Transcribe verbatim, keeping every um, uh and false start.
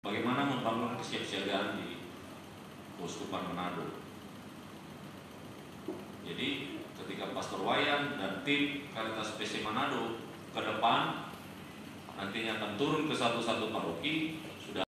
bagaimana membangun kesiapsiagaan di Keuskupan Manado. Jadi ketika Pastor Wayan dan tim Caritas P C Manado ke depan nantinya akan turun ke satu-satu paroki,